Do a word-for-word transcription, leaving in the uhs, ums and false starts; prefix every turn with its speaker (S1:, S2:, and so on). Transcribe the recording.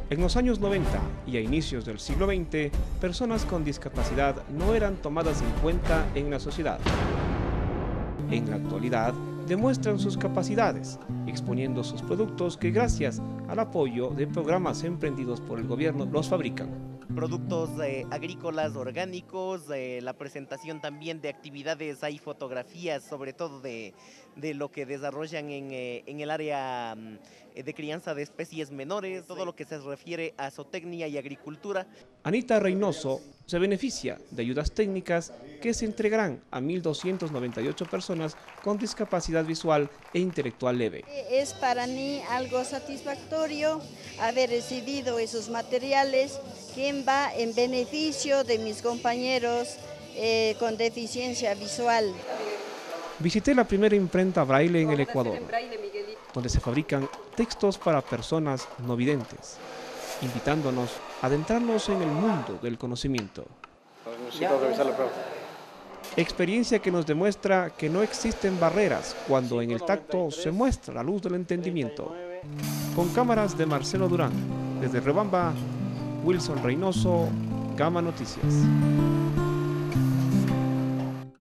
S1: En los años noventa y a inicios del siglo veinte, personas con discapacidad no eran tomadas en cuenta en la sociedad. En la actualidad, demuestran sus capacidades, exponiendo sus productos que gracias al apoyo de programas emprendidos por el gobierno los fabrican.
S2: Productos eh, agrícolas orgánicos, eh, la presentación también de actividades, hay fotografías sobre todo de, de lo que desarrollan en, eh, en el área mm, de crianza de especies menores, todo lo que se refiere a zootecnia y agricultura.
S1: Anita Reynoso se beneficia de ayudas técnicas que se entregarán a mil doscientas noventa y ocho personas con discapacidad visual e intelectual leve.
S3: Es para mí algo satisfactorio haber recibido esos materiales que va en beneficio de mis compañeros eh, con deficiencia visual.
S1: Visité la primera imprenta braille en el Ecuador, donde se fabrican textos para personas no videntes, invitándonos a adentrarnos en el mundo del conocimiento. Experiencia que nos demuestra que no existen barreras cuando en el tacto se muestra la luz del entendimiento. Con cámaras de Marcelo Durán, desde Riobamba, Wilson Reynoso, Gama Noticias.